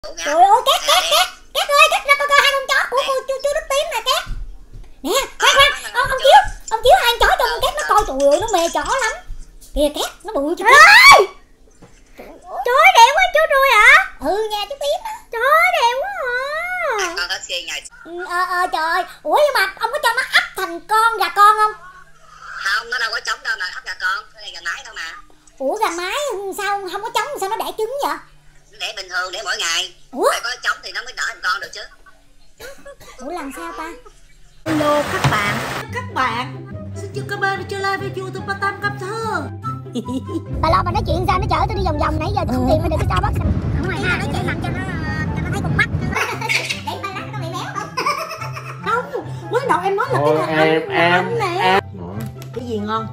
Trời ơi, Cát ơi, Cát ra coi hai con chó của cô chú Đức Tiến nè Cát. Nè, khoan, ông Chiếu hai con chó cho con Cát nó coi, trời ơi, nó mê chó lắm. Kìa Cát, nó bự cho Cát. Trời ơi, đẹp quá chú Rui hả? Ừ, nhà chú Tiến á. Trời ơi, đẹp quá à. Con hết xi ngày. Trời ơi, ủa nhưng mà ông có cho nó ấp thành con gà con không? Không, nó đâu có trống đâu mà ấp gà con, cái này gà mái đâu mà. Ủa gà mái sao không có trống, sao nó đẻ trứng vậy? Nó đẻ bình thường, đẻ mỗi ngày. Ủa? Phải có trống thì nó mới đỡ thành con được chứ. Ủa làm sao ta? Hello các bạn xin chào các bạn trở lại với YouTube Ba Tam Cặp Thơ. Bà lo bà nói chuyện sao, nó chở tôi đi vòng vòng nãy giờ tôi không tìm ra được cái sao bắt. Ở ngoài ha, nói chuyện làm cho nó thấy con mắt. Để ba lắc nó bị béo không? Không, mới đầu em nói là cái này anh nè. Cái gì ngon?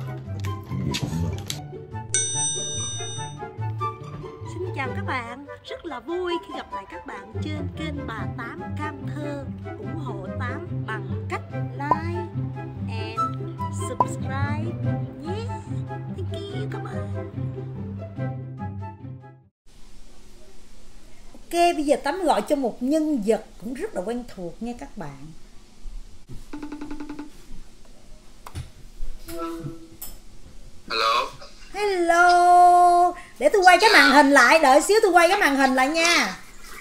Xin chào các bạn, rất là vui khi gặp lại các bạn trên kênh Bà Tám Cam Thơ. Ủng hộ Tám bằng cách like and subscribe nhé. Thank you các bạn. Ok, bây giờ Tám gọi cho một nhân vật cũng rất là quen thuộc nha các bạn. Hello. Hello. Để tôi quay cái màn hình lại, đợi xíu tôi quay cái màn hình lại nha.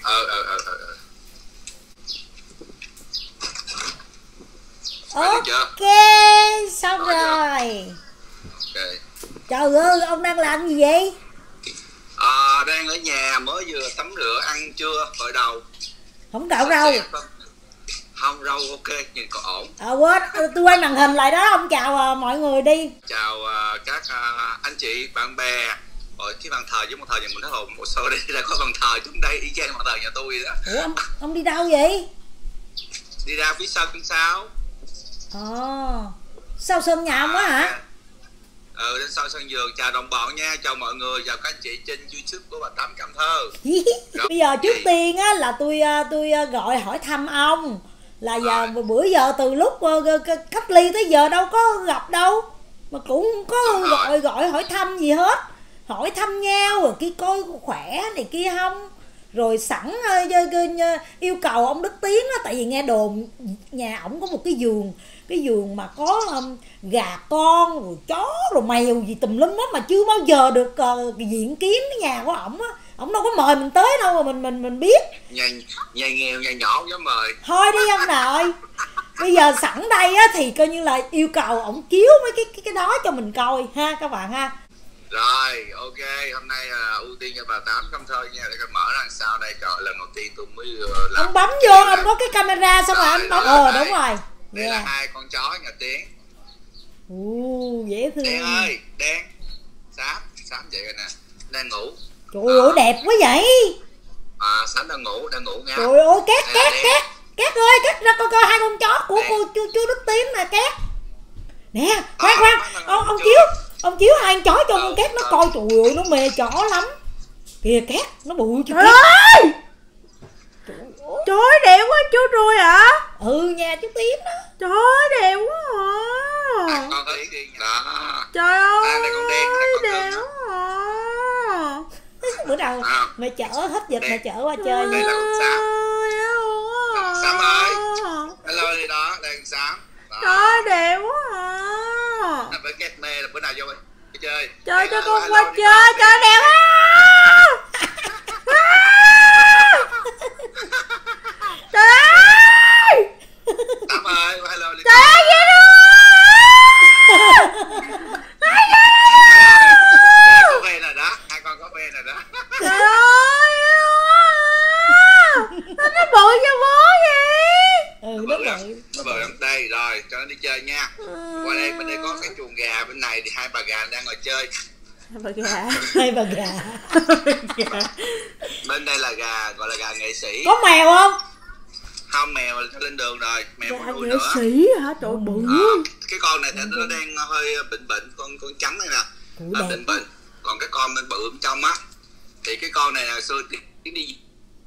Ok, xong rồi. Ok. Trời ơi, ông đang làm gì vậy? Đang ở nhà, mới vừa tắm rửa, ăn trưa, gội đầu. Không cạo râu. Không, râu ok, nhìn còn ổn. Quên, tôi quay màn hình lại đó, ông chào mọi người đi. Chào các anh chị, bạn bè. Rồi cái bàn thờ với bàn thờ nhà mình hết hồn. Một số đi ra có bàn thờ chúng đây, y chang bàn thờ nhà tôi đó. Ủa, ông đi đâu vậy? Đi ra phía sau cân sao. Sau sân nhà ông á hả? Đến sau sân vườn. Chào đồng bọn nha, chào mọi người, chào các anh chị trên YouTube của Bà Tám Cam Thơ. Bây giờ trước tiên á là tôi gọi hỏi thăm ông. Là giờ bữa giờ từ lúc cách ly tới giờ đâu có gặp đâu, mà cũng không có gọi hỏi thăm gì hết. Hỏi thăm nhau rồi kia coi khỏe này kia không. Rồi sẵn yêu cầu ông Đức Tiến á, tại vì nghe đồn nhà ổng có một cái vườn mà có gà con rồi chó rồi mèo gì tùm lum á, mà chưa bao giờ được diện kiến cái nhà của ổng á. Ổng đâu có mời mình tới đâu mà mình biết. Nhà nghèo, nhà nhỏ không dám mời. Thôi đi ông nội. Bây giờ sẵn đây á thì coi như là yêu cầu ổng chiếu mấy cái đó cho mình coi ha các bạn ha. Rồi, ok, hôm nay ưu tiên cho Bà Tám Cam Thơ nha, để coi mở ra làm sao đây. Trời, lần đầu tiên tôi mới làm. Ông bấm vô, ông có cái camera xong rồi anh bấm. Đúng rồi. Đây là hai con chó nhà Tiến. Dễ thương. Đen ơi, Đen. Xám vậy rồi nè. Đang ngủ. Trời ơi, đẹp quá vậy. Xám đang ngủ nha. Trời ơi, Cát ơi, Cát ra coi hai con chó của chú Đức Tiến nè Cát. Nè, khoan, ông chiếu hai con chó cho con Cát nó coi, trời ơi, nó mê chó lắm. Kìa Cát, nó bự cho Cát. Trời ơi, đẹp quá chú Rui hả? Nhà chú Tiến đó. Trời ơi, đẹp quá à. Con thấy đi đó. Trời ơi, đây con Đen, đẹp quá à. Bữa đầu mẹ chở hết dịch mẹ chở qua chơi. Đây là con Xám. Xám ơi. Hello đi đó, đây con Xám. Trời ơi, đẹp quá à. Nó phải ghét mê là bữa nào vô đi chơi. Chơi cho con qua chơi, trời đẹp quá. Trời ơi. Tám ơi, hello đi. Trời ơi, dễ thương. Có phê này đó, hai con có phê này đó. Trời ơi, nó bự cho bố vậy. Nó bự lắm. Đây rồi, cho nó đi chơi nha. Qua đây bên đây có cái chuồng gà, bên này thì hai bà gà đang ngồi chơi. Hai bà gà. Bên đây là gà, gọi là gà nghệ sĩ. Có mèo không? Không, mèo lên đường rồi, mèo Gà còn nuôi nghệ nữa. sĩ hả? Trời bự. Cái con này thì nó đang hơi bệnh, con trắng này nè. Bệnh. Còn cái con bên bự bên trong á thì cái con này là xưa Tiến đi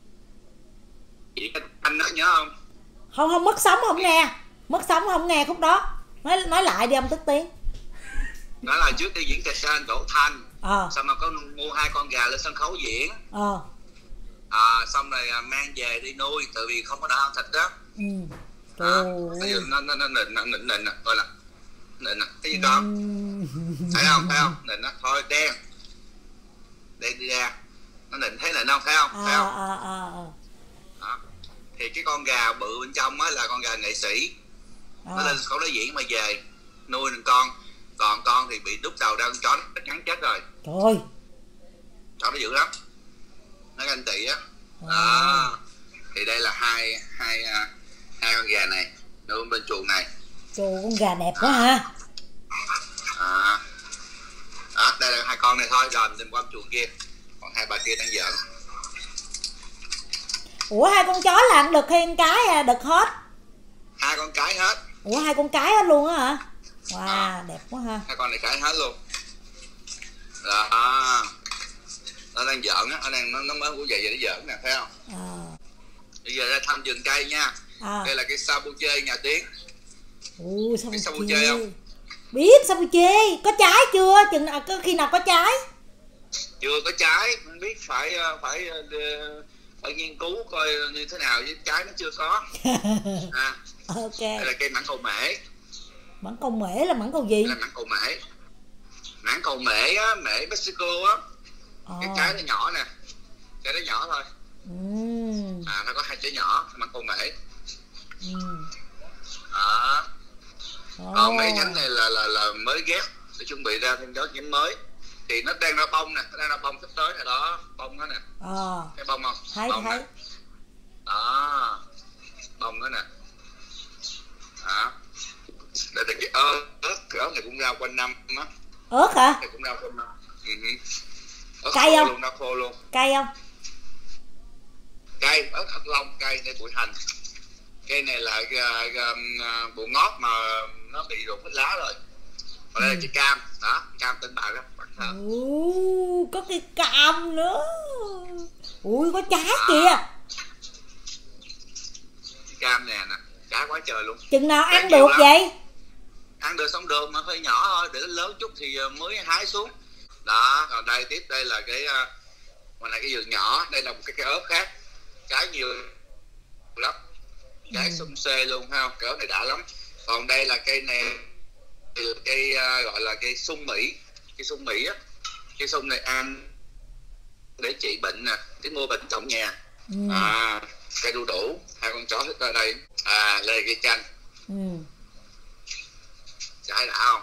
anh đó nhớ không? Không mất sóng không nghe khúc đó. Nói lại đi ông Đức Tiến. Nói là trước đi diễn kịch trên Đỗ Thanh, xong rồi có mua hai con gà lên sân khấu diễn. Xong rồi mang về đi nuôi, tại vì không có đỡ ăn thịt đó. Bây giờ nó nịnh coi là nịnh cái gì con, thấy không nịnh nó thôi đen đây đi ra, nó nịnh, thấy nịnh không, thấy không, thấy không? Đó. Thì cái con gà bự bên trong á là con gà nghệ sĩ, nó lên con nó diễn mà về nuôi được con, còn con thì bị đút đầu ra con chó nó cắn chết rồi. Trời, chó nó dữ lắm, nó ganh tị á. Đó. Thì đây là hai con gà này nuôi bên chuồng này. trời, con gà đẹp quá ha. Đó, đây là hai con này thôi, rồi mình qua chuồng kia, còn hai bà kia đang giỡn. Ủa hai con chó là ăn đực hay con cái đực hết? Hai con cái hết. Ủa hai con cái hết luôn á hả? Wow, đẹp quá ha. Hai con này cái hết luôn. Đó. Nó đang giỡn á, nó mới ngủ dậy nó giỡn nè, thấy không? Bây giờ ra thăm vườn cây nha. Đây là cái sabuche nhà Tiến. Biết sabuche không? Biết sabuche, có trái chưa? Có khi nào có trái? Chưa có trái, không biết phải nghiên cứu coi như thế nào, với trái nó chưa có. Ok. Đây là cây mãng cầu mễ. Mãng cầu mễ là mãng cầu gì? Đây là mãng cầu mễ. Mãng cầu mễ á, mễ Mexico á. Cái trái nó nhỏ nè, trái nó nhỏ thôi. Nó có hai trái nhỏ, mãng cầu mễ. Đó. Còn mấy nhánh này là mới ghép để chuẩn bị ra thêm nhánh mới. Thì nó đang ra bông nè, nó đang ra bông sắp tới này đó, bông đó nè. Thấy bông không? Thấy. Đó. Bông đó nè. Đó. Đây là cái ớt, cái ớt này cũng ra quanh năm đó. Ớt hả? Này cũng ra quanh năm. Cay không? Luôn, nó khô luôn. Cay không? Cay, ớt Thanh Long cay, đây bụi hành. Cây này là bụi ngót mà nó bị rụng hết lá rồi. Còn đây là trái cam, đó, cam tên bà đó. Có cây cam nữa. Ui có trái kìa. Cam nè, trái quá trời luôn. Chừng nào ăn được vậy? Ăn được xong đường mà hơi nhỏ thôi, để nó lớn chút thì mới hái xuống. Đó, còn đây tiếp đây là cái ngoài này cái vườn nhỏ, đây là một cái ớt khác. Trái nhiều lắm. Trái xum xê luôn, thấy không? Cái ớt này đã lắm. Còn đây là cây này cây gọi là cây sung Mỹ. Cây sung Mỹ á. Cây sung này ăn để trị bệnh nè, để mua bệnh trong nhà. Cây đu đủ, hai con chó thích ra đây. Đây là cây chanh. Trái đã không?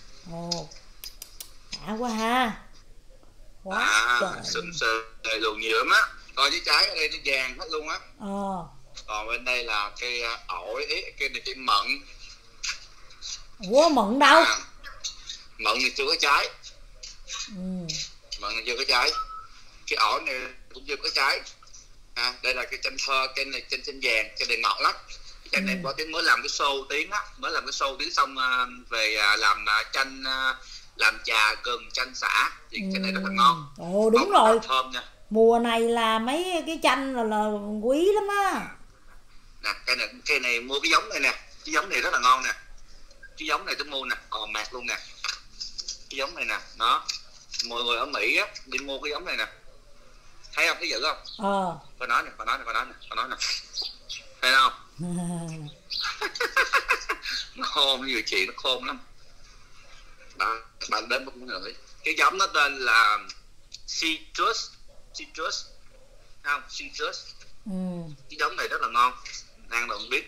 Đã quá ha. Quá sum xê luôn, nhiều lắm á. Còn cái trái ở đây nó vàng hết luôn á. Còn bên đây là cây ổi, cây này cây mận. Ủa mận đâu? Mận thì chưa có trái. Mận thì chưa có trái. Cái ổi này cũng chưa có trái. Đây là cây chanh thơ, cây này chanh vàng, cây này ngọt lắm. Cây này có tiếng mới làm cái show Tiến á, mới làm cái show Tiến xong về làm chanh, làm trà gừng chanh xả, thì cái này rất là ngon. Đúng rồi. Thơm nha. Mùa này là mấy cái chanh là quý lắm á. Nè, cây này mua cái giống này nè, cái giống này rất là ngon nè. Cái giống này tôi mua nè, còn mạt luôn nè. Cái giống này nè, đó. Mọi người ở Mỹ á đi mua cái giống này nè. Thấy không, thấy dữ không? Coi nói nè. Thấy không? Nó khôn, nhiều chuyện nó khôn lắm. Đó, bạn đến một người. Cái giống nó tên là citrus, không? Citrus. Cái giống này rất là ngon, ăn được không biết.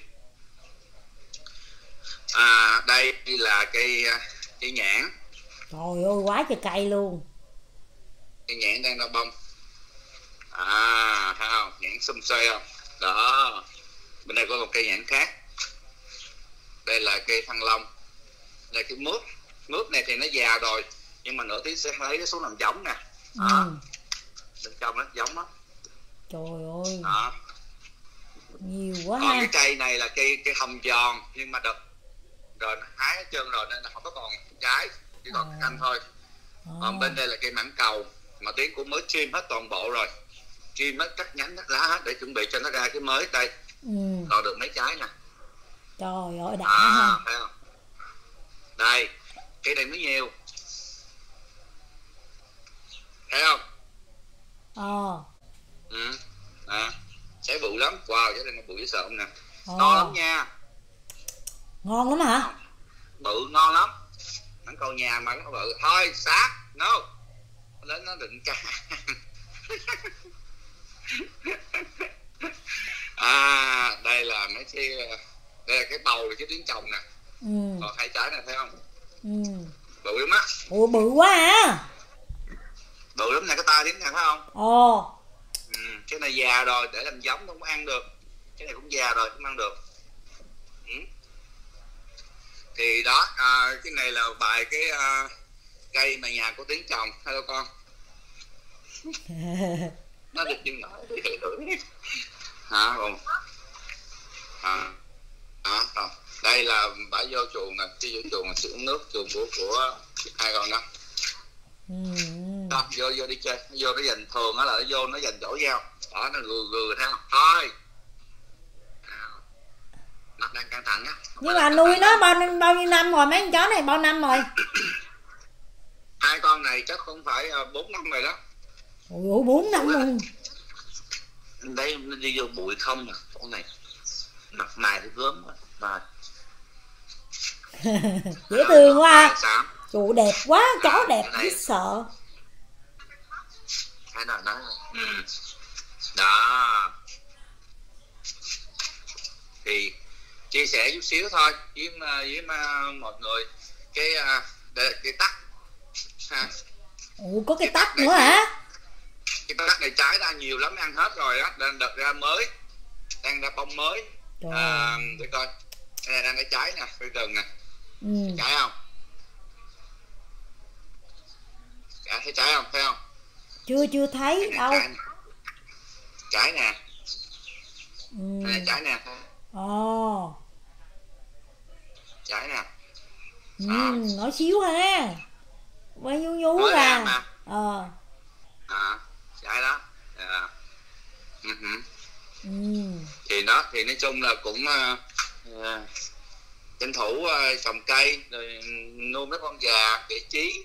Đây là cây nhãn. Trời ơi quá trời cây luôn. Cây nhãn đang ra bông. Thấy không? Nhãn xum xê không? Đó. Bên đây có một cây nhãn khác. Đây là cây thanh long. Đây cái mướp. Mướp này thì nó già rồi, nhưng mà nửa tiếng sẽ lấy nó xuống làm giống nè. Bên trong nó giống đó. Trời ơi. Đó. Nhiều quá. Còn cái cây này là cây hồng giòn, nhưng mà đợt rồi nó hái hết trơn rồi nên là không có còn trái, chỉ còn canh thôi. Còn bên đây là cây mãng cầu mà Tiến cũng mới trim hết toàn bộ rồi, trim hết cắt nhánh cắt lá hết để chuẩn bị cho nó ra cái mới đây. Còn được mấy trái nè. Trời ơi đã ha. Thấy không? Đây cây này mới nhiều, thấy không? Sảy bự lắm, wow, cái này nó bự dễ sợ không nè. Ngon lắm nha. Ngon lắm hả? Bự ngon lắm. Mãng cầu nhà mà nó bự. Thôi sát, no. Đến nó định ca. Đây là mấy cái, đây là cái bầu là cái tiếng chồng nè. Còn hai trái này thấy không? Bự lắm á. Ủa bự quá à. Bự lắm nè, cái tay tiếng nè thấy không? Cái này già rồi, để làm giống không có ăn được. Cái này cũng già rồi không ăn được. Thì đó, cái này là vài cái cây mà nhà của tiếng chồng. Hello con. Nó được chừng nói hả không? Đó. Đây là bả vô chuồng nè, cái vô chuồng là uống nước, chuồng của hai con đó. Đó, vô đi chơi, vô nó dành thường á là nó vô nó dành chỗ giao. Đó nó gừ theo. Thôi. Mặt đang căng thẳng á. Nhưng mà nuôi nó bao nhiêu năm rồi, mấy con chó này bao năm rồi? Hai con này chắc không phải 4 năm rồi đó. Ủa 4 năm luôn. Đây nó đi vô bụi không nè, con này mặt mày thì gớm mà dễ thương quá. Chủ đẹp quá, chó đẹp dễ sợ. Cái nào đó. Đó. Thì chia sẻ chút xíu thôi với mọi người cái đây là cái tắc ha. Ủa có cái tắc nữa hả? Cái tắc này trái ra nhiều lắm, ăn hết rồi đó, đang đợt ra mới, đang ra bông mới. Để coi, đây là đang cái trái nè, cây rừng nè. Trái không? Thấy trái không? Thấy không? Chưa thấy đâu. Trái nè. Đây là trái nè. Trái nè. Nhỏ xíu ha. Quay nhú ra. Trái đó. Thì đó, thì nói chung là cũng tranh thủ trồng cây rồi nuôi mấy con gà để trí.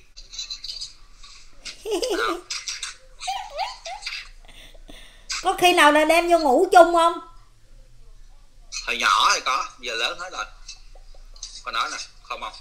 Có khi nào là đem vô ngủ chung không? Hồi nhỏ thì có, giờ lớn hết rồi. Con nói nè, không không?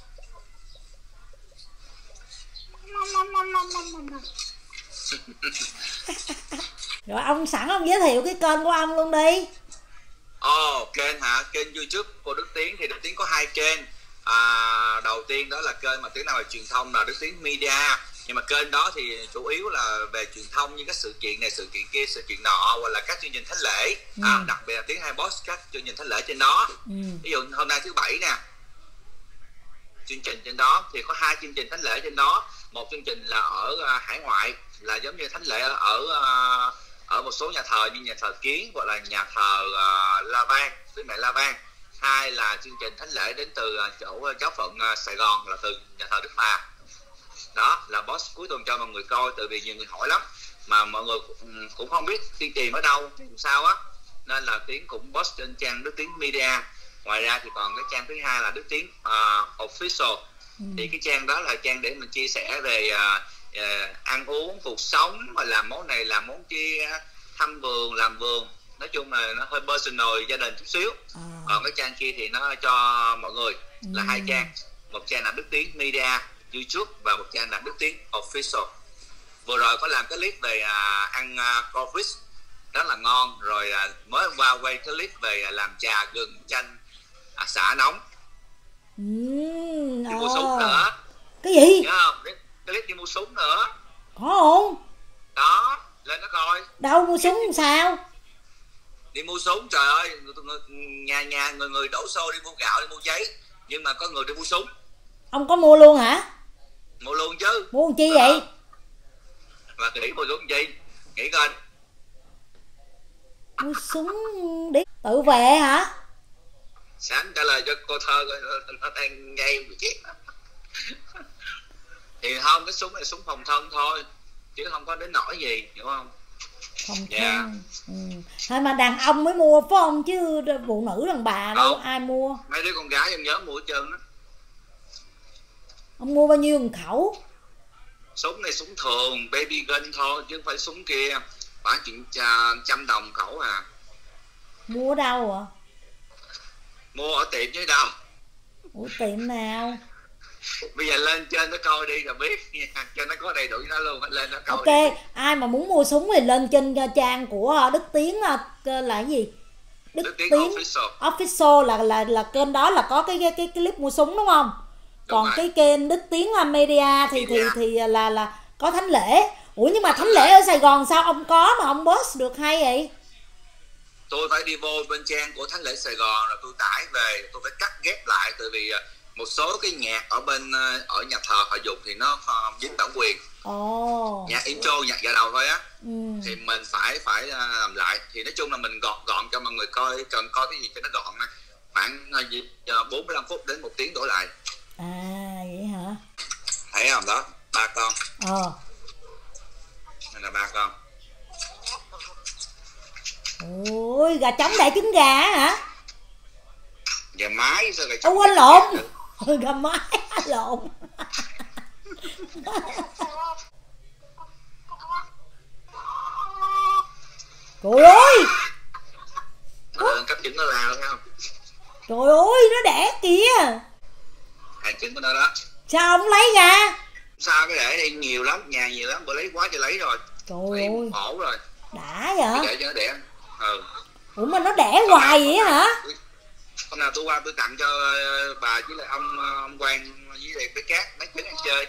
Rồi ông sẵn ông giới thiệu cái kênh của ông luôn đi. Kênh hả? Kênh YouTube của Đức Tiến thì Đức Tiến có 2 kênh. Đầu tiên đó là kênh mà Tiến nào về truyền thông là Đức Tiến Media. Nhưng mà kênh đó thì chủ yếu là về truyền thông như các sự kiện này, sự kiện kia, sự kiện nọ, hoặc là các chương trình thánh lễ. Đặc biệt là Tiến hay post các chương trình thánh lễ trên đó. Ví dụ hôm nay thứ Bảy nè, chương trình trên đó thì có 2 chương trình thánh lễ trên đó. Một chương trình là ở hải ngoại, là giống như thánh lễ ở một số nhà thờ như nhà thờ Kiến hoặc là nhà thờ La Vang, Đức Mẹ La Vang. 2 là chương trình thánh lễ đến từ chỗ giáo phận Sài Gòn, là từ nhà thờ Đức Bà. Đó là boss cuối tuần cho mọi người coi, tại vì nhiều người hỏi lắm mà mọi người cũng không biết tiên tìm ở đâu sao á, nên là Tiến cũng post trên trang Đức Tiến Media. Ngoài ra thì còn cái trang thứ hai là Đức Tiến Official. Thì cái trang đó là trang để mình chia sẻ về ăn uống, cuộc sống, mà làm món này làm món kia, thăm vườn, làm vườn, nói chung là nó hơi personal, gia đình chút xíu. Còn cái trang kia thì nó cho mọi người là 2 trang. Một trang là Đức Tiến Media YouTube và một trang là Đức Tiến Official. Vừa rồi có làm cái clip về ăn crawfish rất là ngon. Rồi mới hôm qua quay cái clip về làm trà gừng chanh xả nóng. Đi mua súng nữa. Cái gì? Nhớ không? Cái clip đi mua súng nữa. Có không? Đó, lên đó coi. Đâu mua súng sao? Đi mua súng, trời ơi, nhà người đổ xô đi mua gạo, đi mua giấy, nhưng mà có người đi mua súng. Ông có mua luôn hả? Mua luôn chứ. Mua làm chi vậy? Mà nghĩ mua súng chi? Nghĩ coi. Mua súng để tự vệ hả? Sáng trả lời cho cô thơ coi, nó đang ngay một chiếc. Thì không, cái súng này súng phòng thân thôi, chứ không có đến nỗi gì, hiểu không? Phòng thân. Thôi mà đàn ông mới mua phải không, chứ phụ nữ đàn bà đâu ai mua. Mấy đứa con gái em nhớ mua hết trơn đó. Ông mua bao nhiêu một khẩu? Súng này súng thường, baby gun thôi, chứ không phải súng kia. khoảng chuyện 100 đồng khẩu à. Mua ở đâu ạ? Mua ở tiệm chứ đâu. Ủa tiệm nào? Bây giờ lên trên nó coi đi rồi biết nha. Cho nó có đầy đủ nó luôn, lên nó coi. Ok, đi. ai mà muốn mua súng thì lên trên trang của Đức Tiến là cái gì? Đức Tiến Official là kênh đó là có cái clip mua súng đúng không? Còn cái kênh Đức Tiến Media thì là có Thánh Lễ. Ủa nhưng mà Thánh Lễ ở Sài Gòn sao ông có mà ông post được hay vậy? Tôi phải đi vô bên trang của Thánh Lễ Sài Gòn rồi tôi tải về, tôi phải cắt ghép lại, tại vì một số cái nhạc ở bên ở nhà thờ họ dùng thì nó dính bản quyền. Nhạc intro, nhạc dạo đầu thôi á. Thì mình phải làm lại. Thì nói chung là mình gọn cho mọi người coi, cần coi cái gì cho nó gọn này. Khoảng 45 phút đến 1 tiếng đổ lại. À vậy hả? Thấy không đó, 3 con. Đây là 3 con. Ôi, gà trống đẻ trứng gà hả? Gà mái sao gà trống? Quên lộn. Gà mái lộn. Trời ơi. Cấp trứng nó la đúng không? Trời ơi, nó đẻ kìa. Hai trứng của nó đó. Sao ông lấy ra? Sao cái để đây nhiều lắm, nhà nhiều lắm, bữa lấy quá cho lấy rồi. Trời ơi. Ổ rồi. Đã vậy? Để cho nó đẻ. Ủa mà nó đẻ hoài vậy hả? Hôm nào tôi qua tôi tặng cho bà với lại ông Quang với lại cái Cát mấy trứng ăn chơi.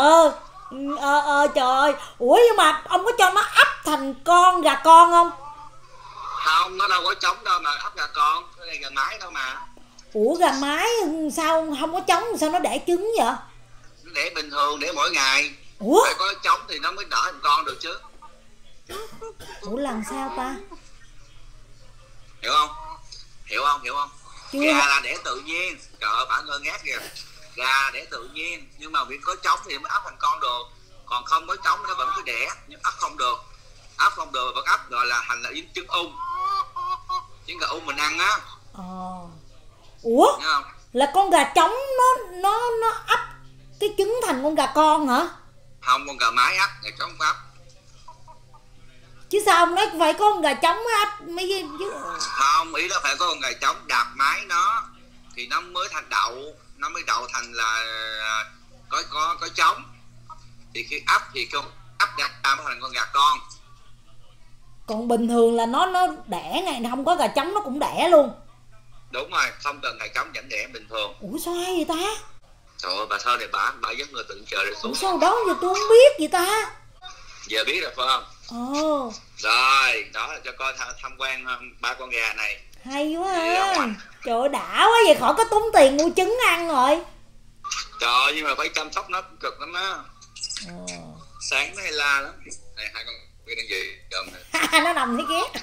Trời ơi. Ủa nhưng mà ông có cho nó ấp thành con gà con không? Không, nó đâu có trống đâu mà ấp gà con, cái này gà mái đâu mà. Ủa gà mái sao không có trống, sao nó đẻ trứng vậy? Nó đẻ bình thường, đẻ mỗi ngày. Ủa? Phải có trống thì nó mới nở thành con được chứ. Ủa làm sao ta? Hiểu không? Hiểu không? Chưa. Gà là đẻ tự nhiên. Trời ơi, bà ngơ ngác kìa. Gà đẻ tự nhiên, nhưng mà vì có trống thì mới ấp thành con được. Còn không có trống nó vẫn cứ đẻ, nhưng ấp không được. Ấp không được vẫn ấp gọi là thành là trứng ung. Trứng gà ung mình ăn á. Ủa? Là con gà trống nó ấp cái trứng thành con gà con hả? Không, con gà mái ấp, gà trống ấp. Chứ sao ông nói phải có con gà trống ấp mấy cái chứ? Không, ý đó phải có con gà trống đạp mái nó thì nó mới thành đậu, nó mới đậu thành là có trống. Thì khi ấp thì con ấp ra mới thành con gà con. Còn bình thường là nó đẻ ngày không có gà trống nó cũng đẻ luôn. Đúng rồi, không cần gà trống vẫn đẻ bình thường. Ủa sao hay vậy ta? Trời ơi, bà thơ này bà giấc người tự trời rồi xuống. Ủa sao đó giờ tôi không biết vậy ta? Giờ biết rồi phải không? Rồi, đó là cho coi tham quan 3 con gà này. Hay quá ha. Trời ơi đã quá, vậy khỏi có tốn tiền mua trứng ăn rồi. Trời ơi, nhưng mà phải chăm sóc nó cực lắm á. Sáng nó hay la lắm. Này, hai con kia đang gì? Cầm này. Nó nằm thấy ghét.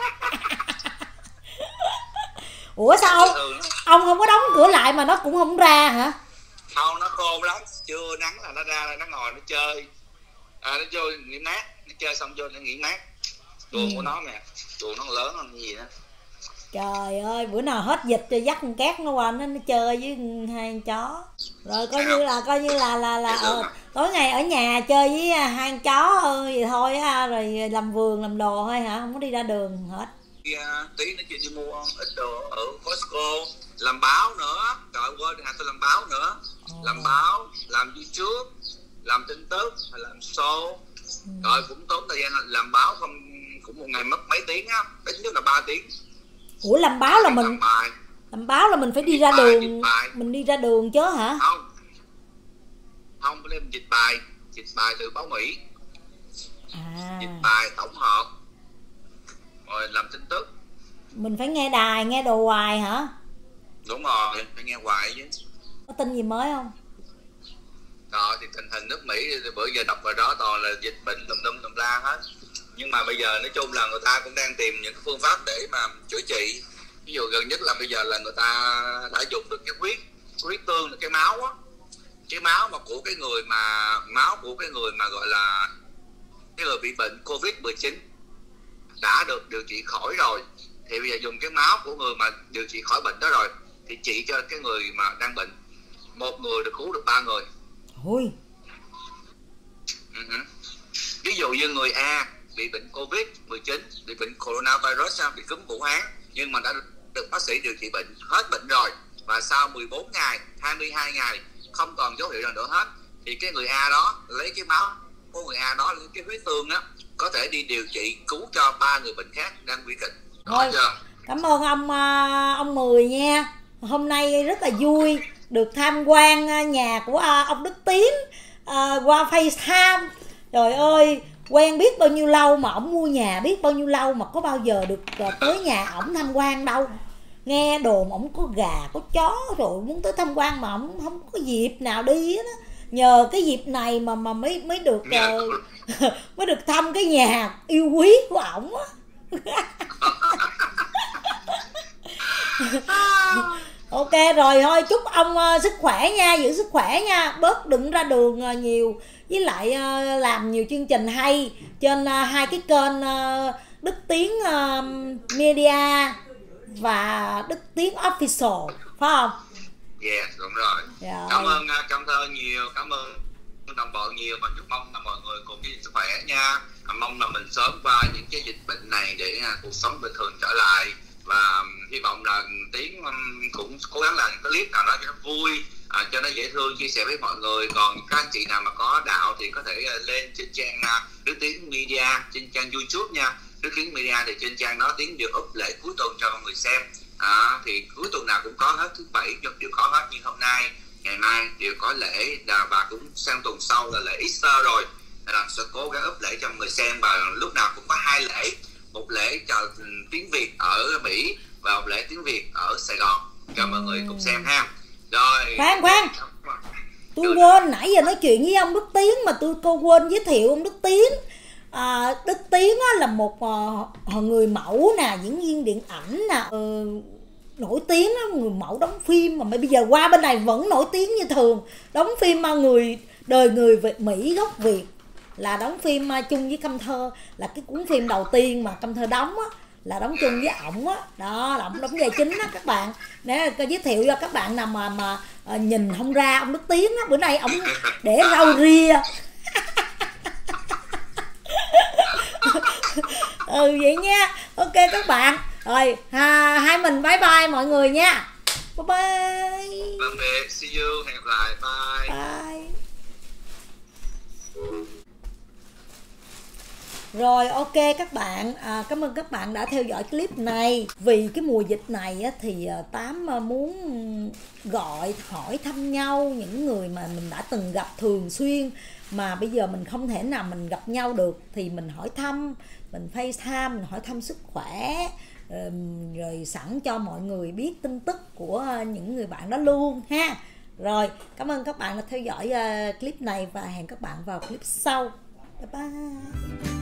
Ủa sao ông không có đóng cửa lại mà nó cũng không ra hả? Không, nó khôn lắm. Trưa nắng là nó ra, nó ngồi nó chơi. Nó vô nghỉ mát. Nó chơi xong vô nó nghỉ mát. Chuồng của nó nè. Chuồng nó lớn hơn gì đó. Trời ơi, bữa nào hết dịch cho dắt con Cát nó qua nó chơi với hai con chó. Rồi coi như là tối ngày ở nhà chơi với hai con chó vậy thôi á, rồi làm vườn làm đồ thôi hả? Không có đi ra đường hết. Tí nó đi mua ít đồ ở Costco, làm báo nữa. Trời ơi, tôi làm báo nữa. Làm báo, làm YouTube, làm tin tức, hay làm show. Rồi cũng tốn thời gian làm báo không, cũng một ngày mất mấy tiếng á, ít nhất là 3 tiếng. Ủa làm báo là mình làm báo là mình phải đi ra đường, mình đi ra đường chứ hả? Không lên dịch bài từ báo Mỹ. Dịch bài tổng hợp rồi làm tin tức. Mình phải nghe đài, nghe đồ hoài hả? Đúng rồi, phải nghe hoài chứ. Có tin gì mới không? Rồi thì tình hình nước Mỹ bữa giờ đọc vào đó toàn là dịch bệnh tùm la hết. Nhưng mà bây giờ nói chung là người ta cũng đang tìm những phương pháp để mà chữa trị. Ví dụ gần nhất là bây giờ là người ta đã dùng được cái huyết tương là cái máu á, cái máu mà của cái người mà gọi là cái người bị bệnh Covid-19 đã được điều trị khỏi rồi, thì bây giờ dùng cái máu của người mà điều trị khỏi bệnh đó rồi thì trị cho cái người mà đang bệnh. Một người được cứu được 3 người. Ôi. Ví dụ như người A bị bệnh Covid-19, bị bệnh coronavirus, bị cúm Vũ Hán, nhưng mà đã được bác sĩ điều trị bệnh, hết bệnh rồi, và sau 14 ngày, 22 ngày không còn dấu hiệu nào nữa hết, thì cái người A đó lấy cái máu của người A đó, lấy cái huyết tương đó, có thể đi điều trị cứu cho 3 người bệnh khác đang nguy kịch. Thôi, cảm ơn ông Mười nha. Hôm nay rất là vui được tham quan nhà của ông Đức Tiến qua FaceTime. Trời ơi, quen biết bao nhiêu lâu mà ổng mua nhà biết bao nhiêu lâu mà có bao giờ được tới nhà ổng tham quan đâu. Nghe đồn ổng có gà có chó rồi muốn tới tham quan mà ổng không có dịp nào đi hết á. Nhờ cái dịp này mà mới được mới được thăm cái nhà yêu quý của ổng á. Ok rồi, thôi chúc ông sức khỏe nha, giữ sức khỏe nha, bớt đừng ra đường nhiều, với lại làm nhiều chương trình hay trên hai cái kênh Đức Tiến Media và Đức Tiến Official, phải không? Yes, đúng rồi. Cảm ơn Cam Thơ nhiều, cảm ơn đồng bộ nhiều, và chúc mong là mọi người cùng với sức khỏe nha. Mong là mình sớm qua những cái dịch bệnh này để cuộc sống bình thường trở lại, và hy vọng là Tiến cũng cố gắng làm cái clip nào đó cho nó vui, cho nó dễ thương, chia sẻ với mọi người. Còn các anh chị nào mà có đạo thì có thể lên trên trang Đức Tiến Media, trên trang YouTube nha. Đức Tiến Media thì trên trang đó Tiến đều up lễ cuối tuần cho mọi người xem. Thì cuối tuần nào cũng có hết, thứ bảy đều có hết, như hôm nay, ngày mai đều có lễ, và cũng sang tuần sau là lễ Easter rồi, là sẽ cố gắng up lễ cho mọi người xem. Và lúc nào cũng có 2 lễ, một lễ cho tiếng Việt ở Mỹ và một lễ tiếng Việt ở Sài Gòn cho mọi người cùng xem ha. Rồi khoan tôi quên, nãy giờ nói chuyện với ông Đức Tiến mà tôi quên giới thiệu ông Đức Tiến. Đức Tiến là một người mẫu nè, diễn viên điện ảnh nè, nổi tiếng đó, người mẫu đóng phim mà bây giờ qua bên này vẫn nổi tiếng như thường, đóng phim người Việt Mỹ gốc Việt, là đóng phim chung với Cam Thơ, là cái cuốn phim đầu tiên mà Cam Thơ đóng á, là đóng chung với ổng á, đó là ổng đóng vai chính á các bạn. Để giới thiệu cho các bạn nào mà nhìn không ra ông Đức Tiến á, bữa nay ổng để rau ria. Vậy nha. Ok các bạn. Rồi hai mình bye bye mọi người nha. Bye bye. Tạm biệt, see you, hẹn gặp lại, bye. Bye. Rồi ok các bạn, cảm ơn các bạn đã theo dõi clip này. Vì cái mùa dịch này á, thì Tám muốn gọi hỏi thăm nhau những người mà mình đã từng gặp thường xuyên, mà bây giờ mình không thể nào mình gặp nhau được, thì mình hỏi thăm, mình FaceTime, mình hỏi thăm sức khỏe, rồi sẵn cho mọi người biết tin tức của những người bạn đó luôn ha. Rồi cảm ơn các bạn đã theo dõi clip này, và hẹn các bạn vào clip sau. Bye bye.